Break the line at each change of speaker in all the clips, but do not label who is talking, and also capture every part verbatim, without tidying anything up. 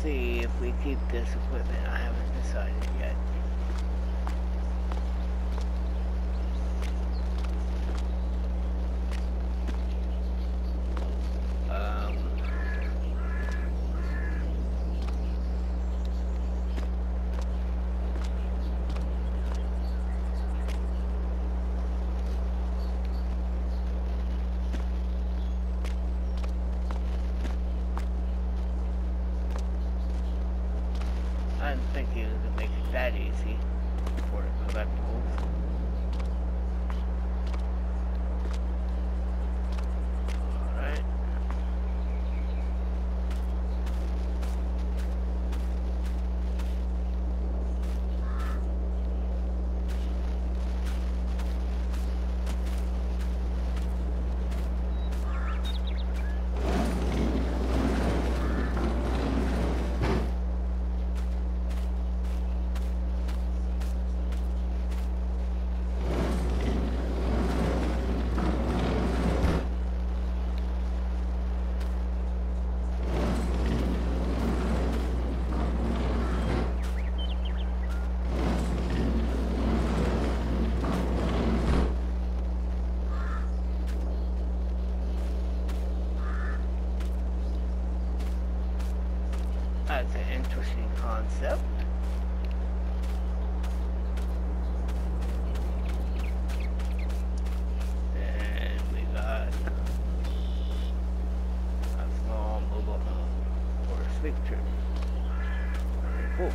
see if we keep this equipment. I haven't decided yet. Um, I'm thinking to make it that easy for the collectibles. Alright. That's an interesting concept. And we got a small mobile home for a sleep trip. Very cool.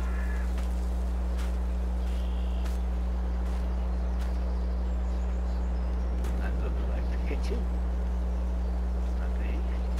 That looks like the kitchen, I think.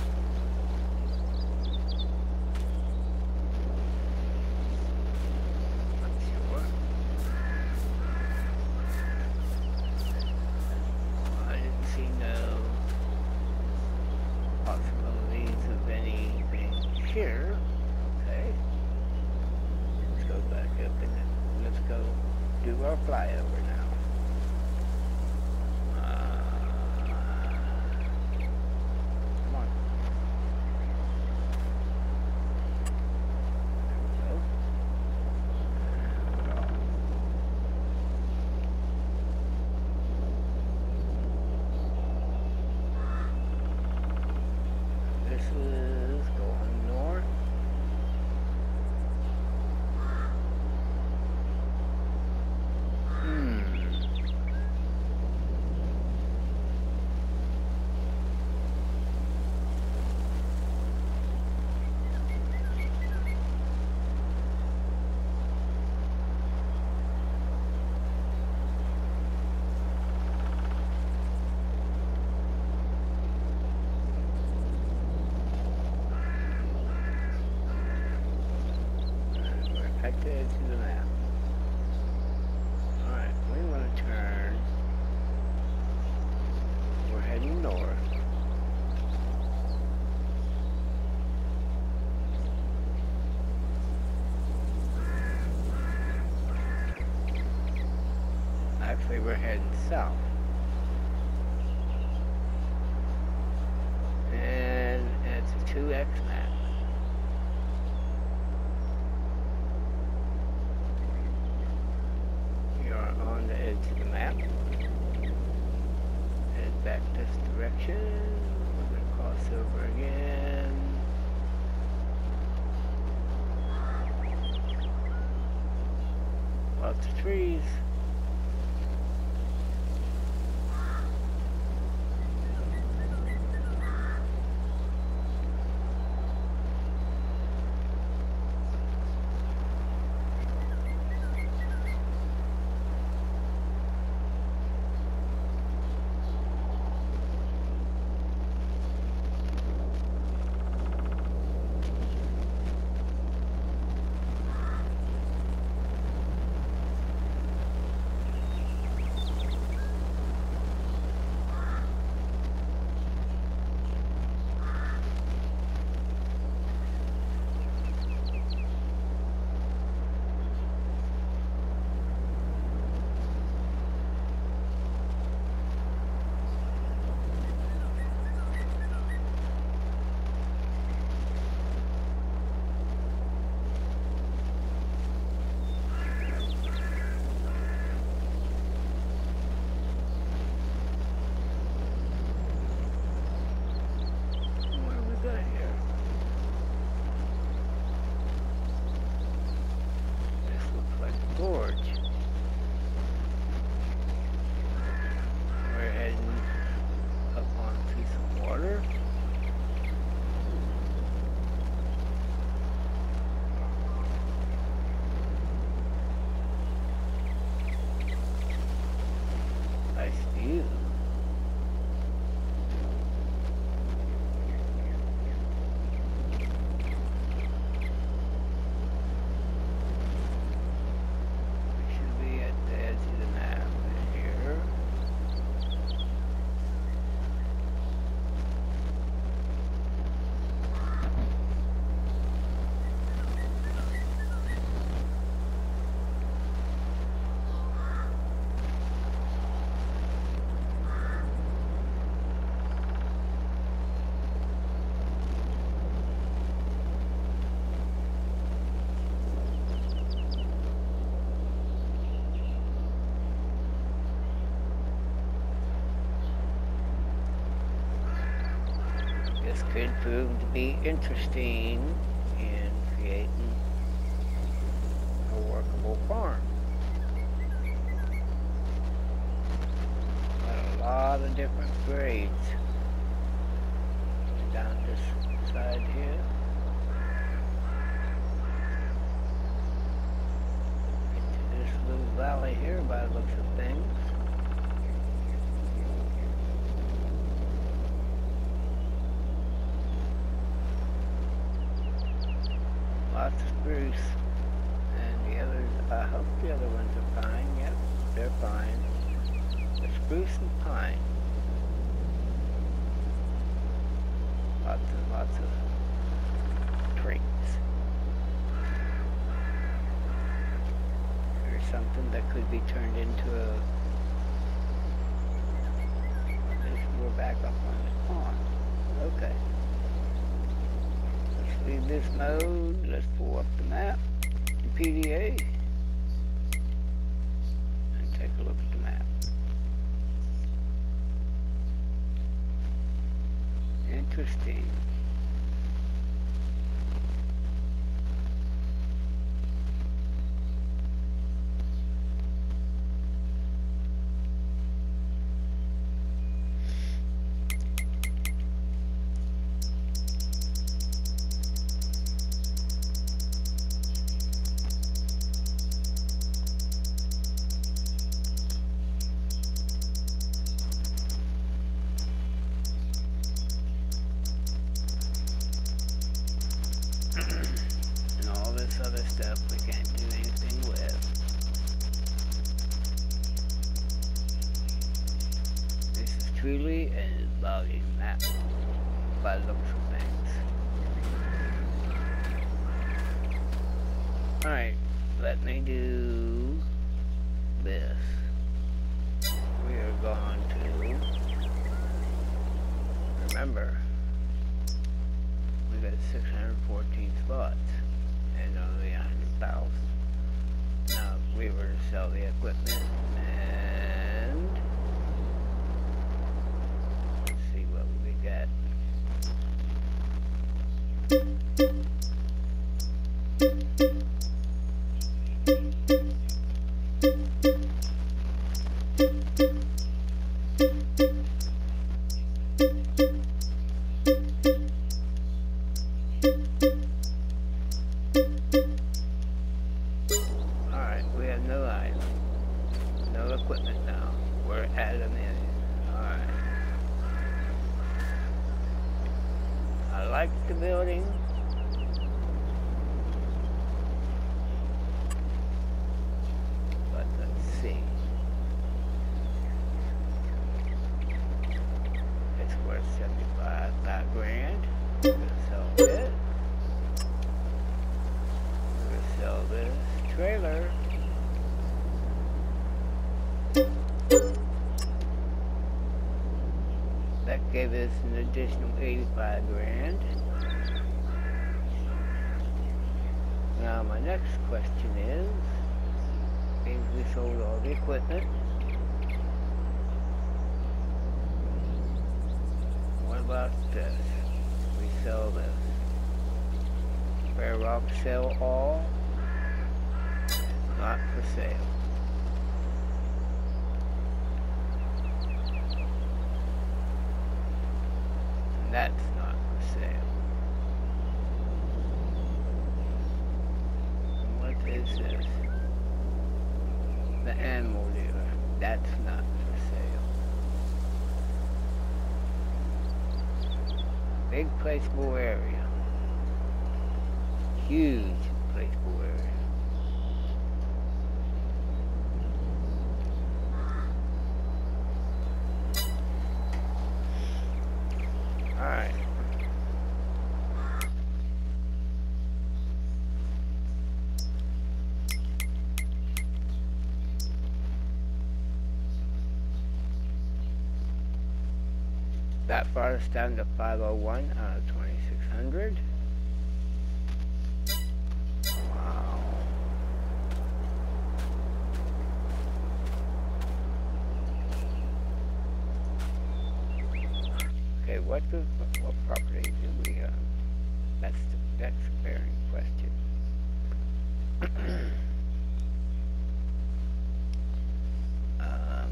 Here, okay. Let's go back up and then let's go do our flyover now. Uh, come on. There we go. And off. This is going north. Hmm. Right there to the map. Alright, we want to turn. We're heading north. Actually, we're heading south. And it's a two X map. On the edge of the map. Head back this direction. We're going to cross over again. Lots of trees. could prove to be interesting in creating a workable farm. Got a lot of different grades down this side here. Into this little valley here by the looks of things. Lots of spruce, and the others, I hope the other ones are fine. Yep, they're fine. The spruce and pine. Lots and lots of traits. There's something that could be turned into a... We're back up on the pond. Okay. Leave this mode. Let's pull up the map, the P D A, and take a look at the map. Interesting. Other stuff we can't do anything with. This is truly a logging map by the looks of things. Alright, let me do this. We are going to remember we got six hundred fourteen spots. And only a hundred thousand. Now, if we were to sell the equipment, and let's see what we get. Alright, we have no item. No equipment now. We're at a minute. Alright. I like the building. But let's see. It's worth seventy-five five grand. We're gonna sell it. Sell this trailer. That gave us an additional eighty-five grand. Now my next question is, is we sold all the equipment. What about this? We sell this. Fair Rock sell all. Not for sale. And that's not for sale. And what is this? The animal dealer. That's not for sale. Big placeable area. Huge placeable area. Alright. That brought us down to five oh one out of twenty-six hundred. Wow. Okay, what the, what property do we own? That's the, that's a bearing question. um,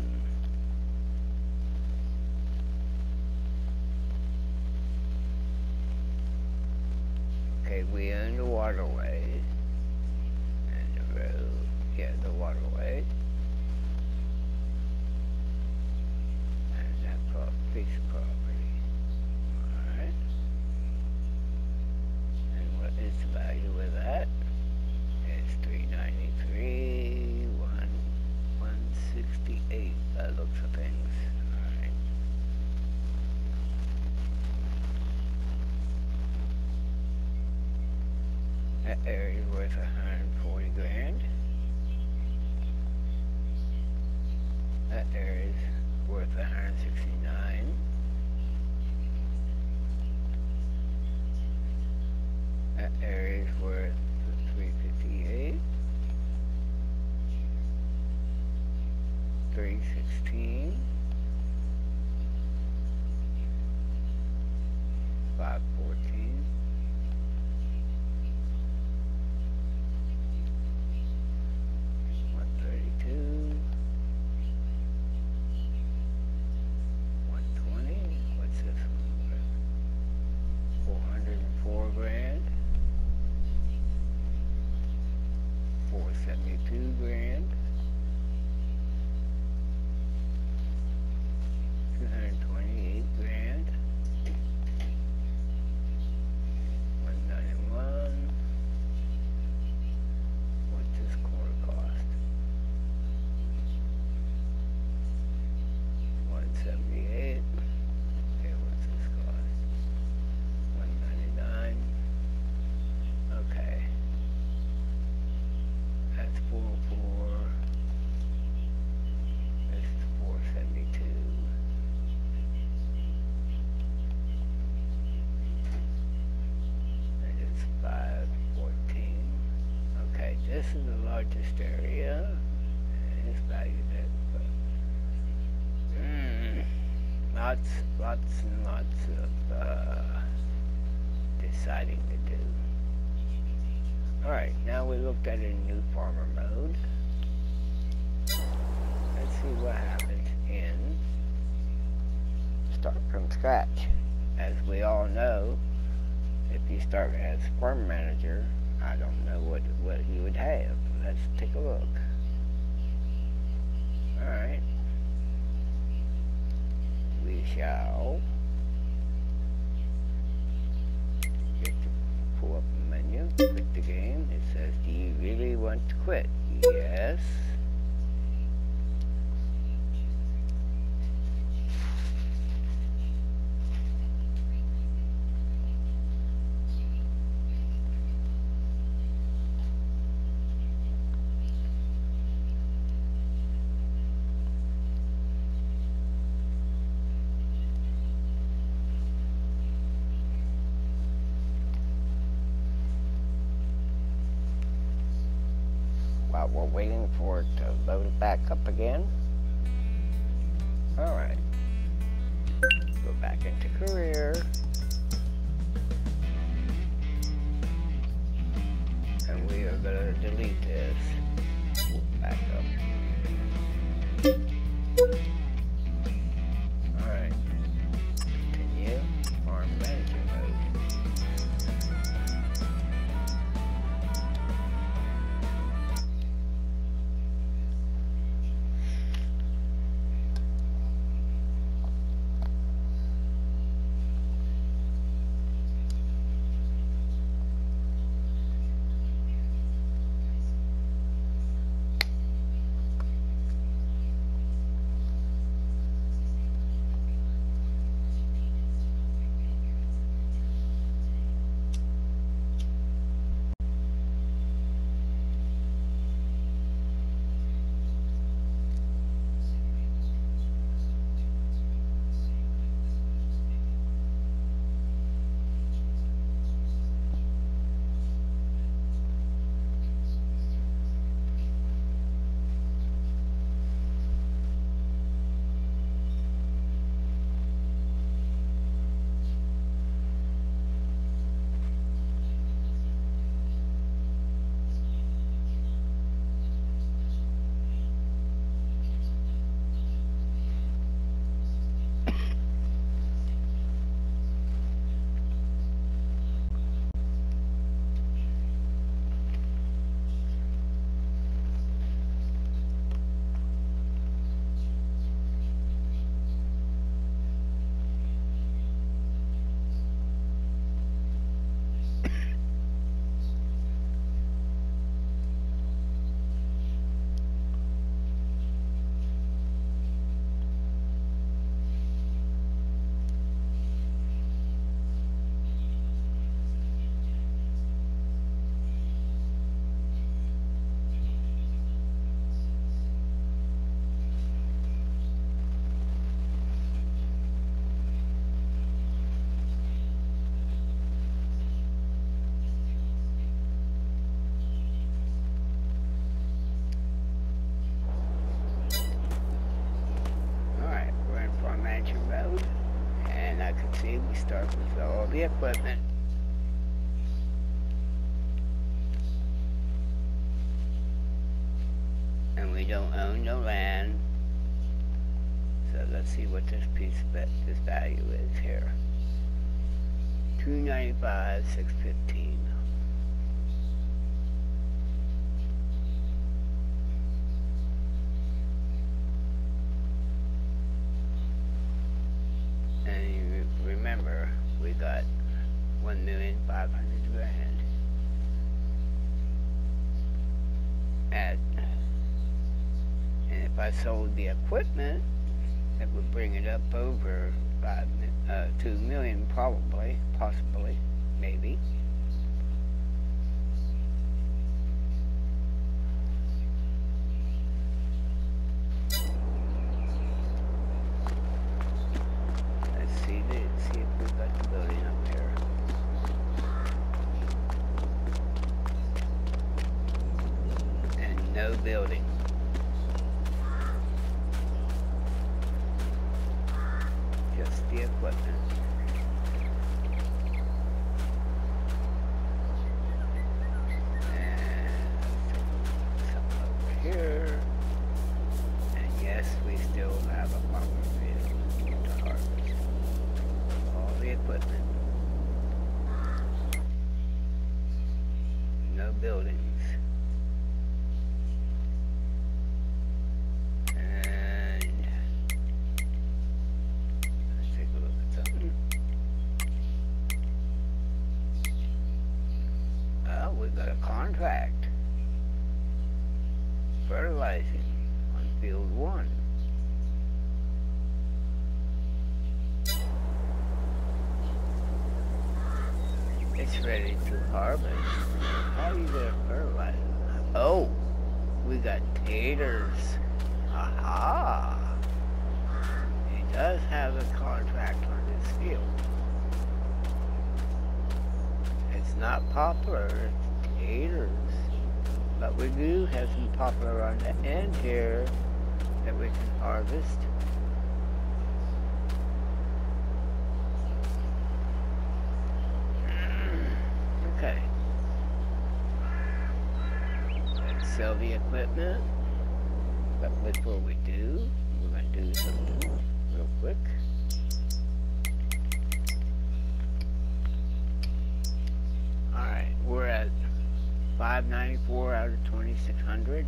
okay, we own the waterway and the road. Yeah, the waterway. And that pro piece of property. Alright. And what is the value of that? It's three ninety-three, one one sixty-eight by the looks of things. Alright. That area is worth one hundred forty grand. That area is worth one hundred sixty-nine. That area is worth three fifty-eight. three sixteen. five fourteen. one thirty-two. one twenty. What's this one worth? four hundred four grand. four seventy-two grand. two hundred twenty-eight grand. one ninety-one. What's this quarter cost? one seventy-eight. Okay, what's this cost? one ninety-nine. Okay. That's four oh four. This is four seventy-two. And it's five fourteen. Okay, this is the largest area. And it's valued at, but, mm, lots, lots and lots of uh, deciding to do. Alright, now we looked at a new farmer mode. Let's see what happens in start from scratch. As we all know, if you start as farm manager, I don't know what, what you would have. Let's take a look. Alright. We shall get to pull up the menu, click the game. It says, do you really want to quit? Yes. While we're waiting for it to load it back up again. Alright. Go back into career. And we are going to delete this. Back up. Alright. Continue. Farm manager mode. we start with all the equipment. And we don't own no land. So let's see what this piece of this value is here. two ninety-five, six fifteen. And you remember, we got one million five hundred grand. At, and if I sold the equipment, that would bring it up over five, uh, two million, probably, possibly, maybe. Let's see, let's see if we've got the building up here. And no building. Just the equipment. And something over here. And yes, we still have a farmer field to harvest. All the equipment. No buildings. Contract fertilizing on field one. It's ready to harvest. How are you gonna fertilize? Oh, we got taters. Aha! He does have a contract on this field. It's not poplar. Taters, but we do have some poplar on the end here that we can harvest. Okay, let's sell the equipment, but before we do, we're going to do something real quick. Alright, we're at five ninety-four out of twenty-six hundred.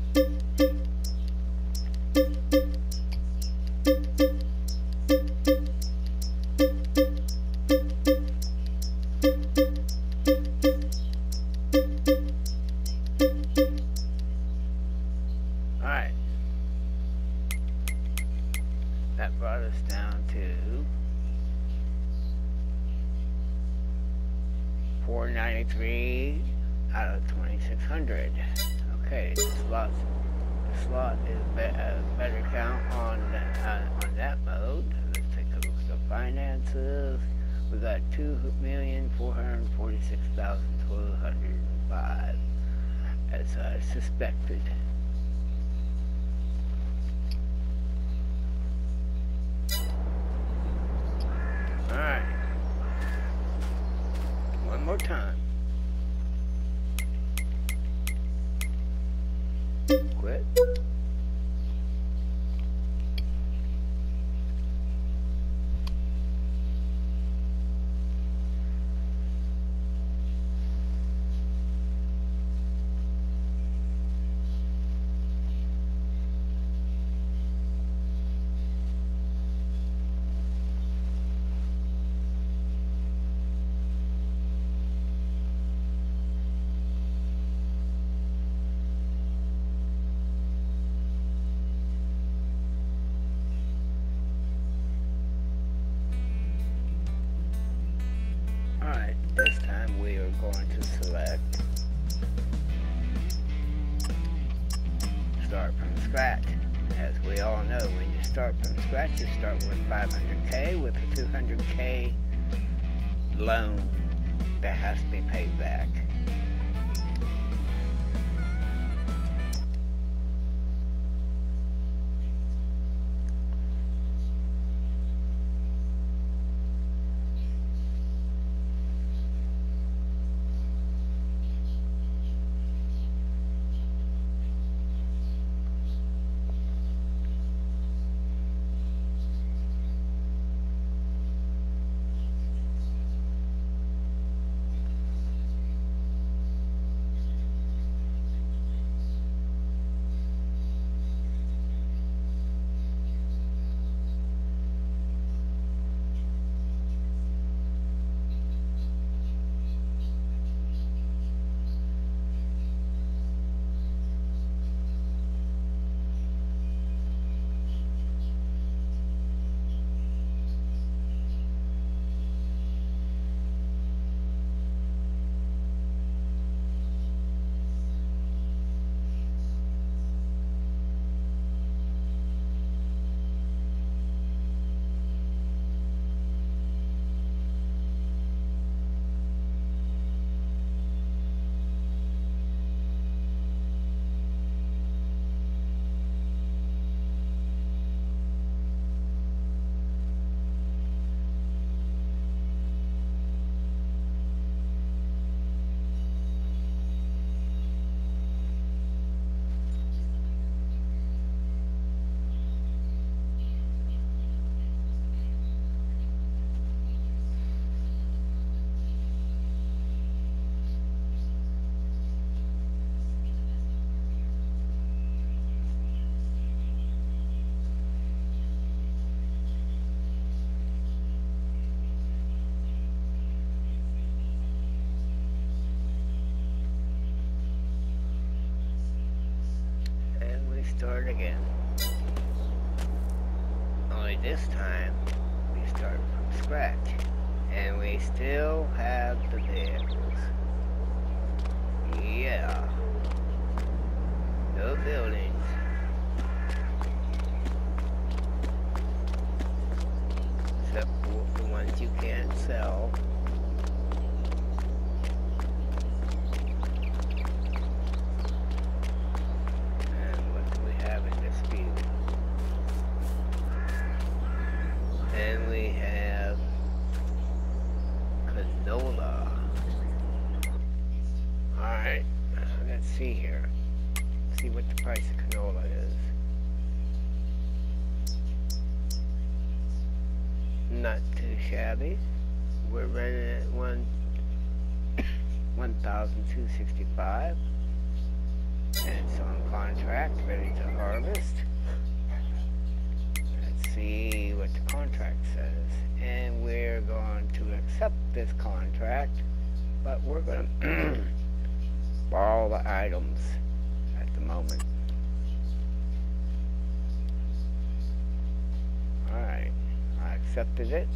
Alright. That brought us down to four ninety-three out of twenty-six hundred. Okay, the slot, the slot is be, a better count on uh, on that mode. Let's take a look at the finances. We got two million four hundred forty-six thousand twelve hundred five, as I suspected. All right, one more time. Quit. Alright, this time we are going to select start from scratch. As we all know, when you start from scratch, you start with five hundred K with a two hundred K loan that has to be paid back. start again. Only this time, we start from scratch. And we still have the vehicles. Yeah. No buildings. Except for the ones you can't sell. And what do we have in this view? And we have canola. Alright, let's see here. See what the price of canola is. Not too shabby. We're running at one one thousand two sixty-five. And it's on contract, ready to harvest. Let's see what the contract says. And we're going to accept this contract, but we're going to borrow the items at the moment. Alright, I accepted it.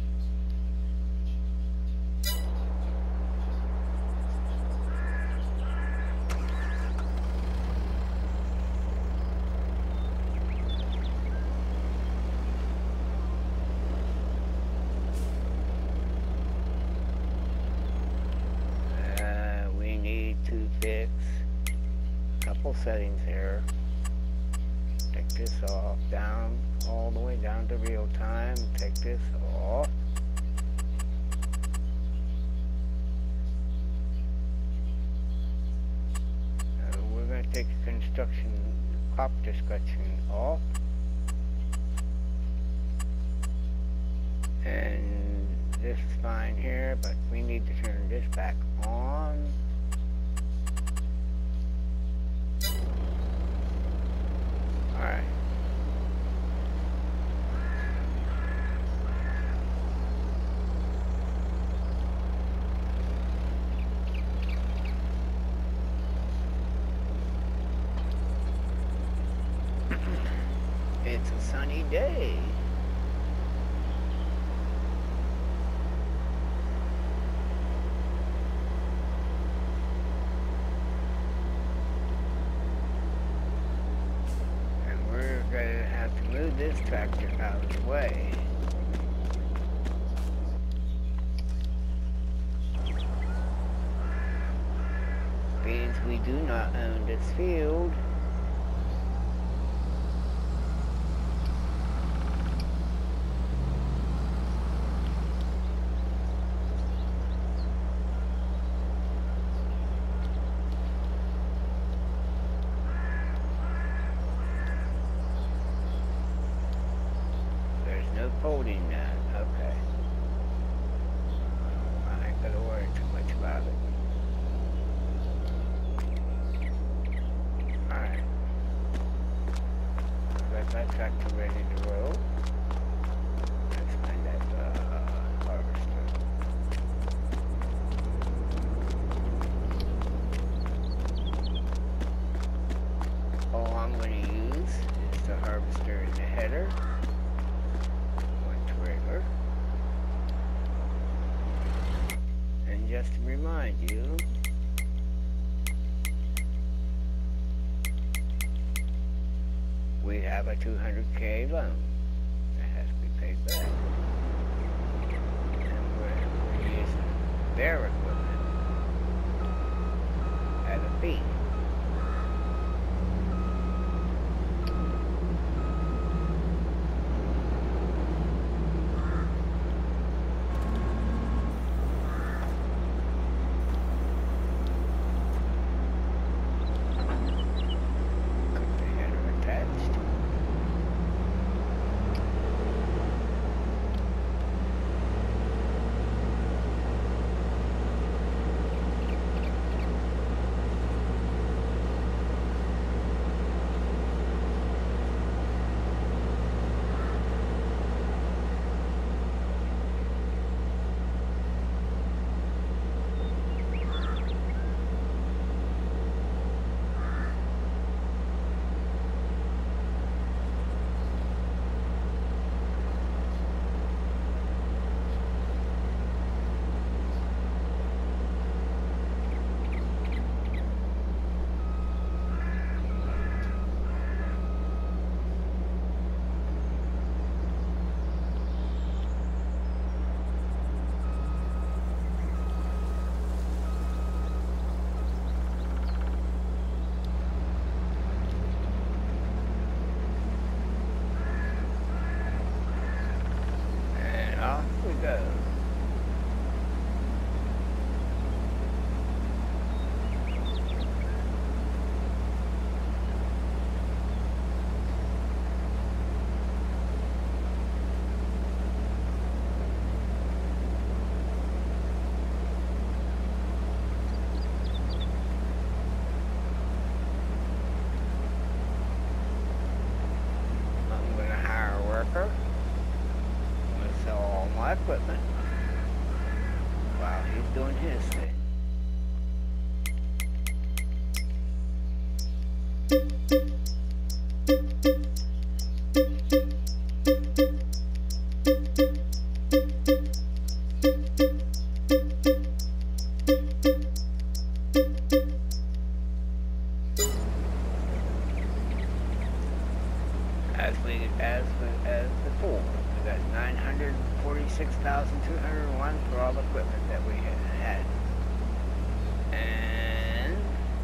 Fix a couple settings here. Take this off, down, all the way down to real time. Take this off. Uh, we're going to take the construction crop description off. And this is fine here, but we need to turn this back on. Alright. It's a sunny day. Move this tractor out of the way. Means we do not own this field. Folding that, okay. I ain't gonna worry too much about it. Alright. Got that tractor ready to roll. Let's find that uh, harvester. All I'm gonna use is the harvester in the header. And just to remind you, we have a two hundred K loan that has to be paid back. And we're, we're using their equipment at a fee. while he's doing his thing. As we, as we, as before, we got nine hundred forty-six thousand two hundred one for all the equipment that we had. And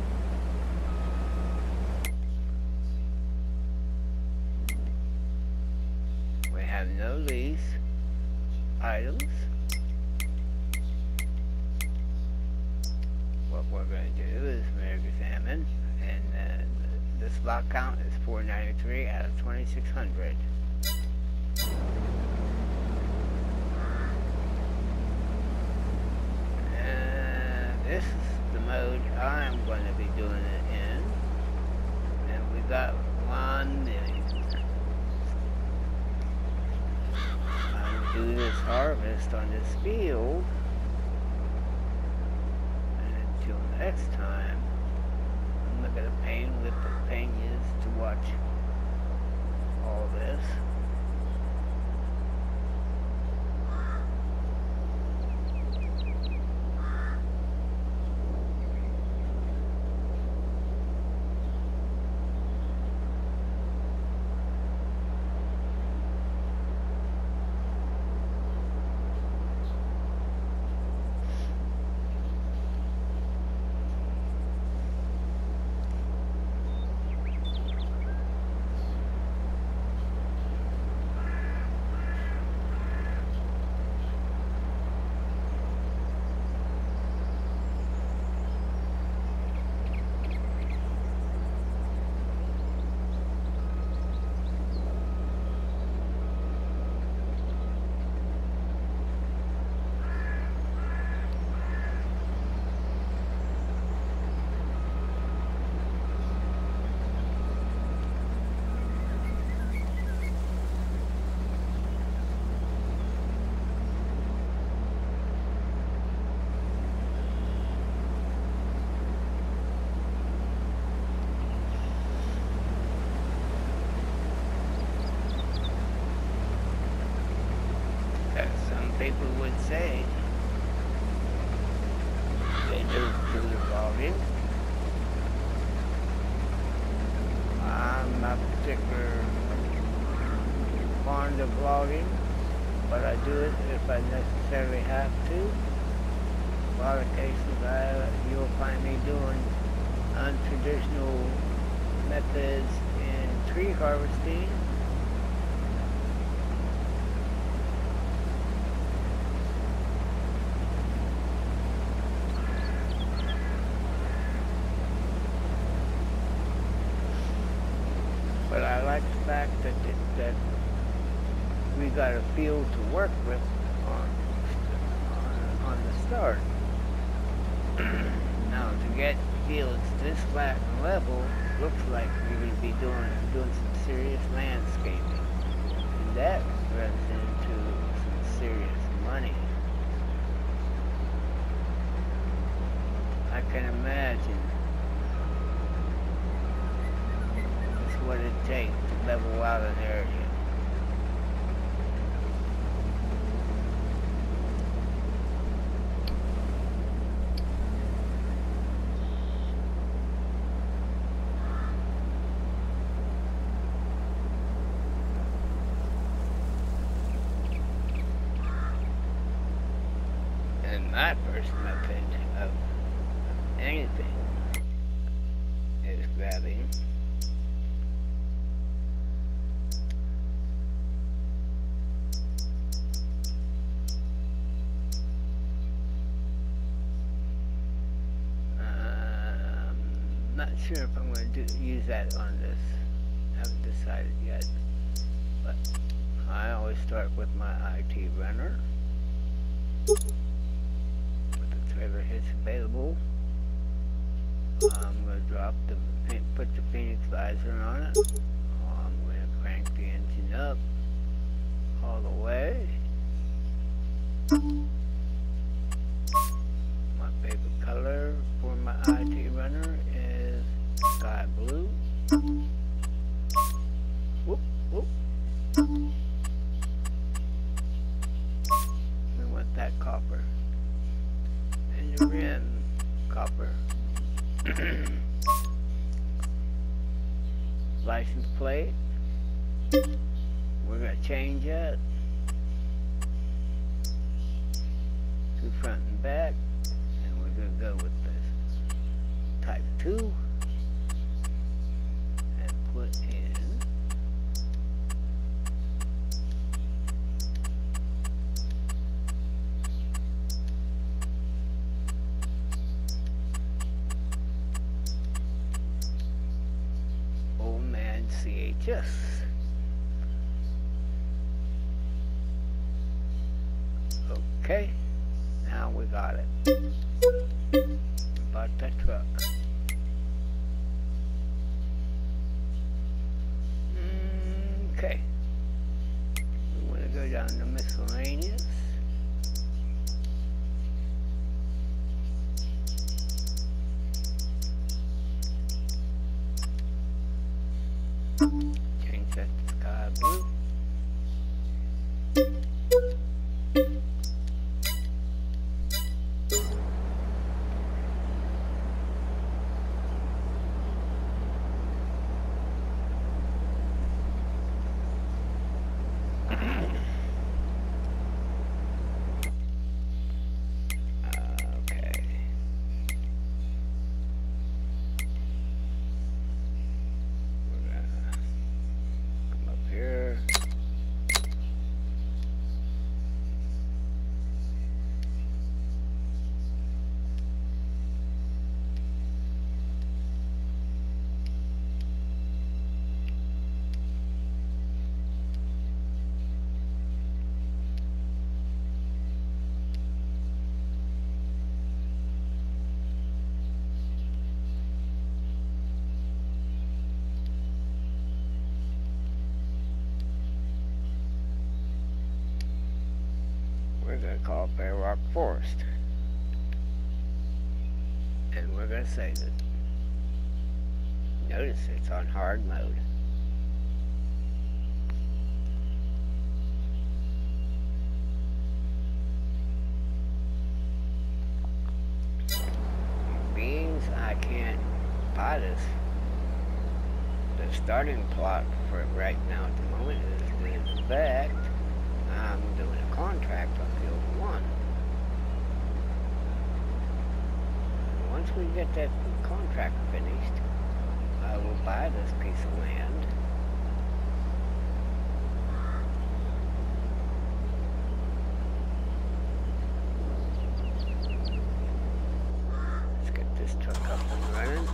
we have no lease items. What we're going to do is we're examine, and uh, this block count is four ninety-three out of twenty-six hundred. And this is the mode I'm going to be doing it in. And we got one million. I'm going to do this harvest on this field. And until next time, I'm not going to pain with the pain is to watch all this. People would say they do do the vlogging. I'm not particular fond of vlogging, but I do it if I necessarily have to. A lot of cases I, you'll find me doing untraditional methods in tree harvesting. But I like the fact that it, that we got a field to work with on on, on the start. Now to get fields this flat and level, looks like we're going to be doing doing some serious landscaping, and that runs into some serious money. I can imagine what it takes to level out an area. And my personal opinion of anything is grabbing not sure if I'm going to do, use that on this. I haven't decided yet. But I always start with my I T runner. With the trailer hitch available. I'm going to drop the, put the Phoenix visor on it. I'm going to crank the engine up all the way. trim, copper. License plate. We're gonna change it to front and back, and we're gonna go with this type two and put in Old Man C H S. Okay, now we got it. We bought that truck. Okay. We want to go down to miscellaneous. Change that to sky blue. We're going to call it Bear Rock Forest. And we're going to save it. Notice it's on hard mode. Beans, I can't buy this. The starting plot for it right now at the moment is in fact I'm doing a contract on field one. And once we get that contract finished, I will buy this piece of land. Let's get this truck up and running.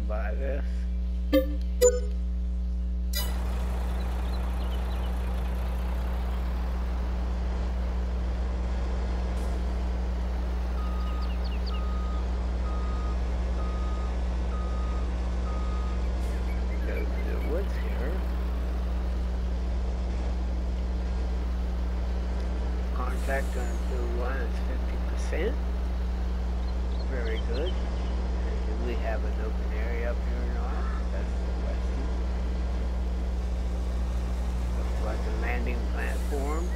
buy this. Go to the woods here. Contact on field one is fifty percent. Very good. Do we have an open area up here or not? That's the question. Looks like a landing platform.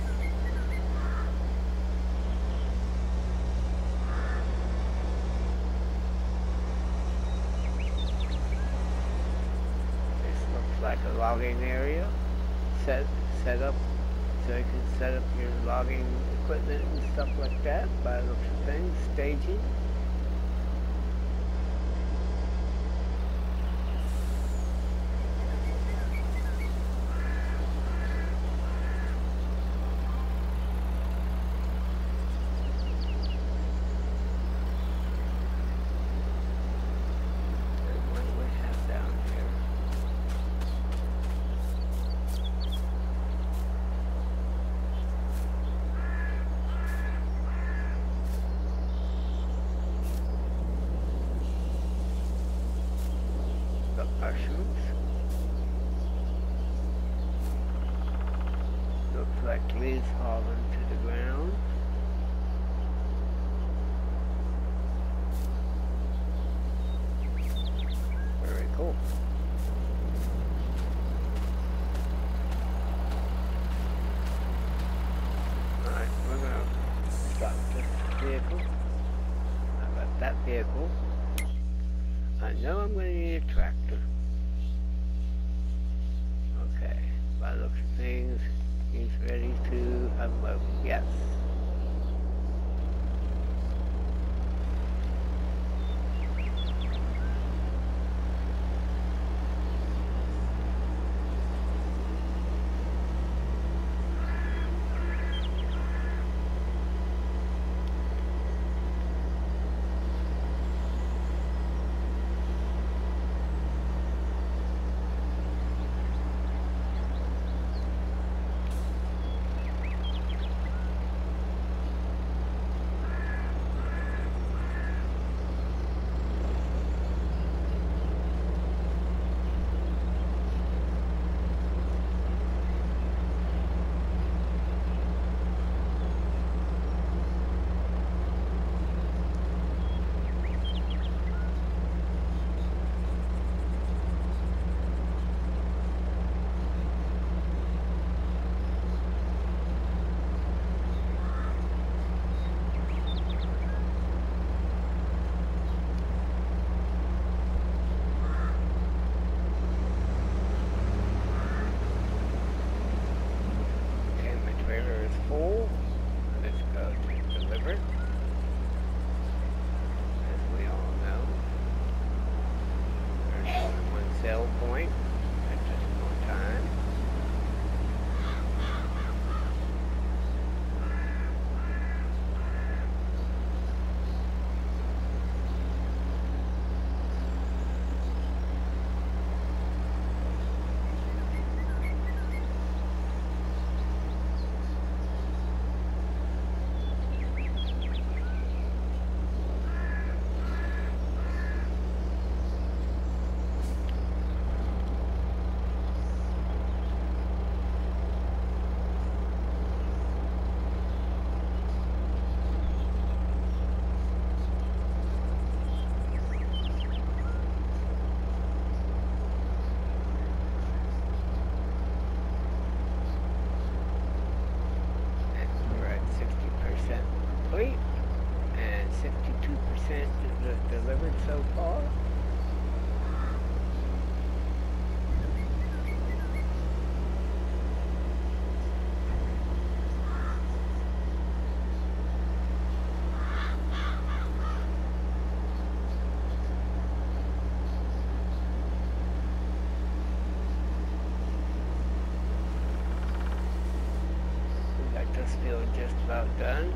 This looks like a logging area. Set set up so you can set up your logging equipment and stuff like that by the looks of things. Staging. Mushrooms. Looks like leaves falling to the ground. Very cool. Alright, we're gonna stop this vehicle. How about that vehicle? I know I'm going to need a tractor. Okay, by the looks of things, he's ready to unload. Yes. Delivered so far. We got this field just about done.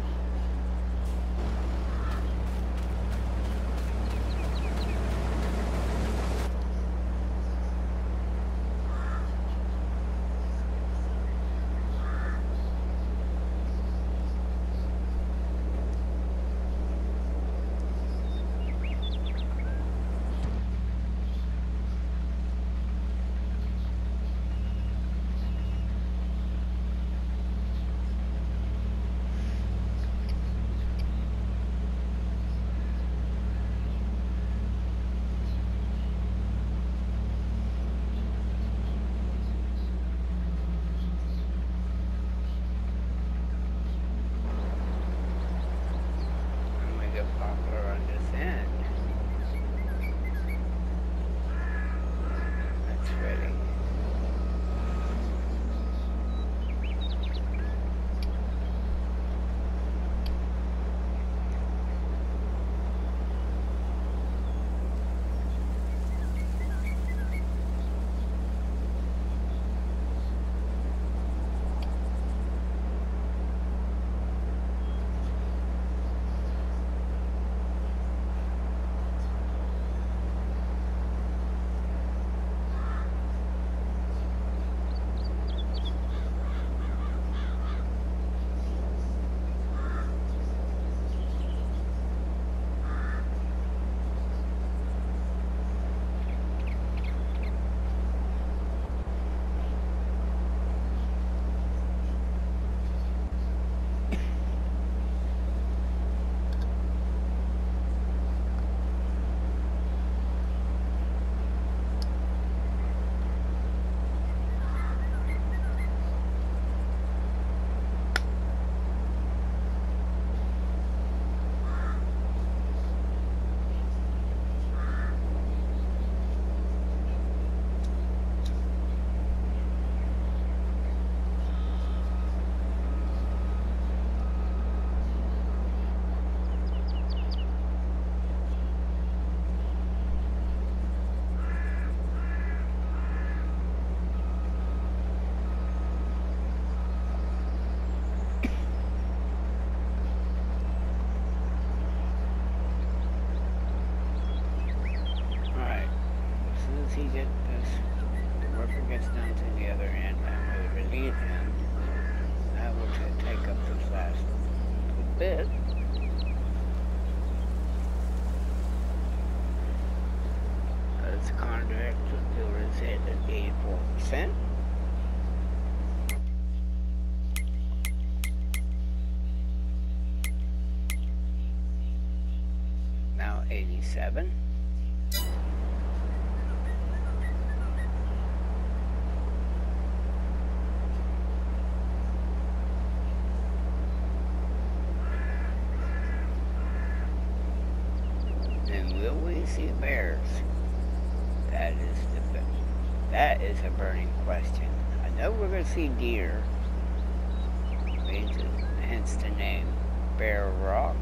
he gets this, the worker gets down to the other end, and we relieve him. Now we're going to take up this last bit. As the contract still is hit at eighty-four percent. Now eighty-seven. And will we see bears? That is the that is a burning question. I know we're going to see deer, hence the name Bear Rock.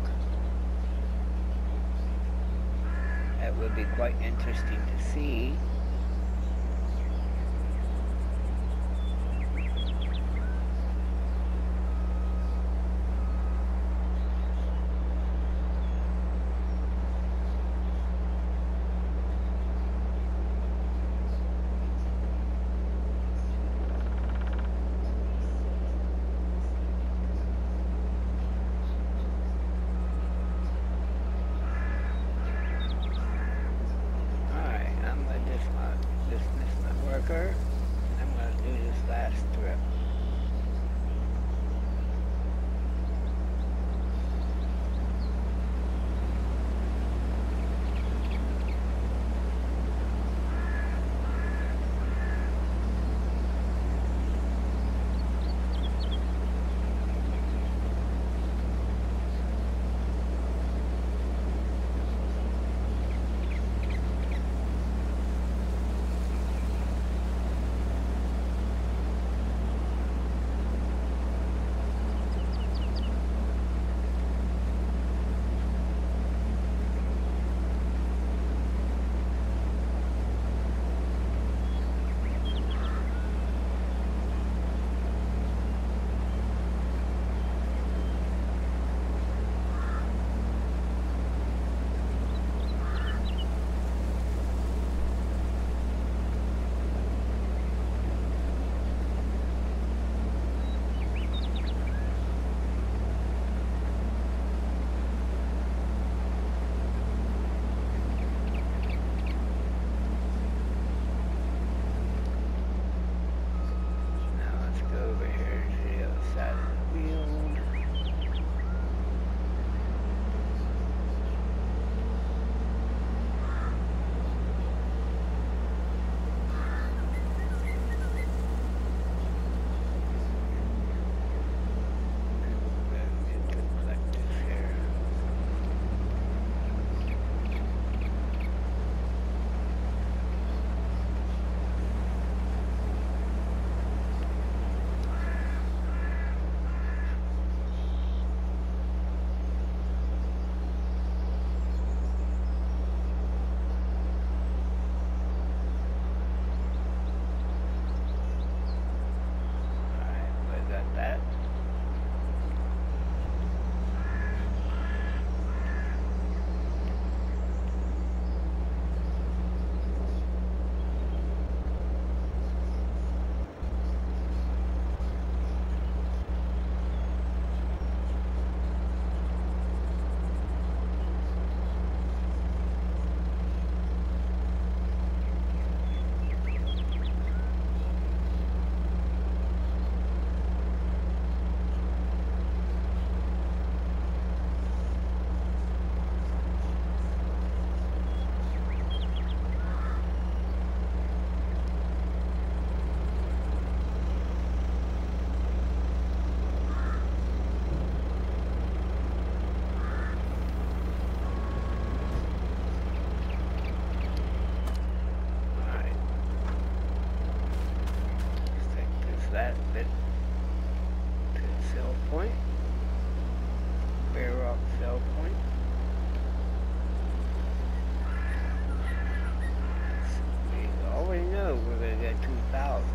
That would be quite interesting to see. I'm going to do this last trip. That bit to the sell point, Bear Rock sell point. We already know we're going to get two thousand.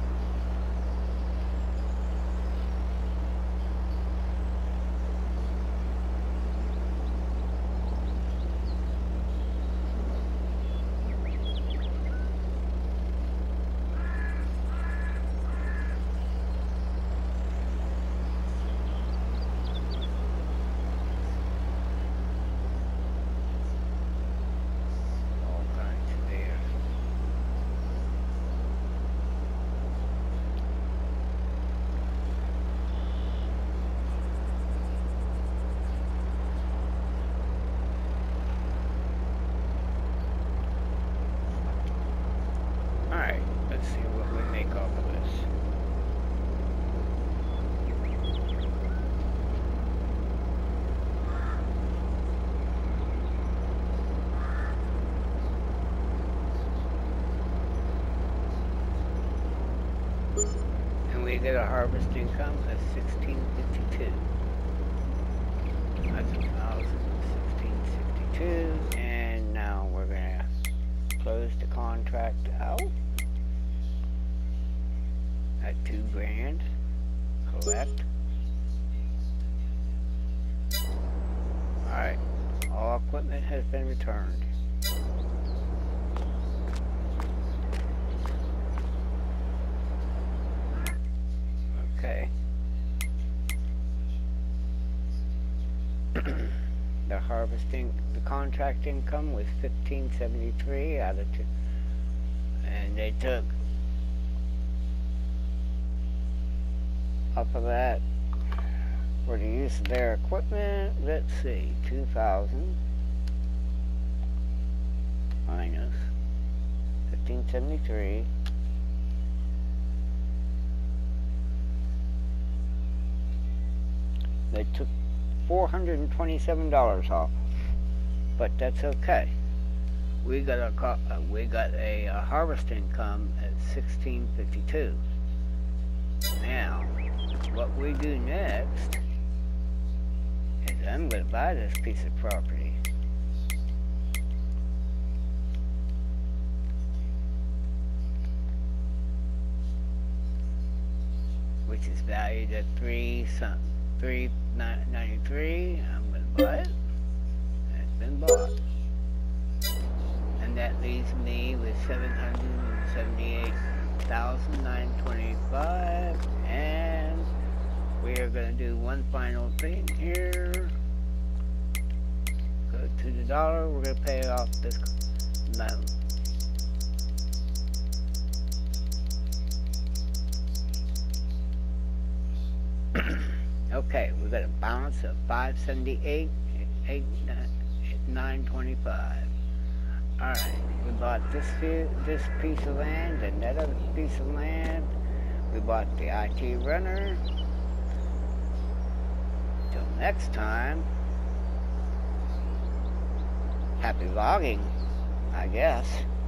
make off of this. And we get a harvest income of sixteen fifty-two. That's a thousand sixteen sixty-two, and now we're gonna close the contract out at two grand. Collect. Alright, all equipment has been returned. Okay. The harvesting, the contract income was fifteen seventy-three out of two, and they took off of that for the use of their equipment. Let's see, two thousand minus fifteen seventy-three. They took four hundred twenty-seven dollars off, but that's okay. We got a uh, we got a, a harvest income at sixteen fifty-two. Now, what we do next is I'm going to buy this piece of property. Which is valued at three something. three ninety-three. I'm going to buy it. It's been bought. And that leaves me with seven hundred seventy-eight thousand nine hundred twenty-five. And we are going to do one final thing here. Go to the dollar. We're going to pay off this loan. Okay, we got a balance of five seventy-eight, eight nine twenty-five. All right, we bought this this piece of land and that other piece of land. We bought the I T runner. Till next time, happy logging, I guess.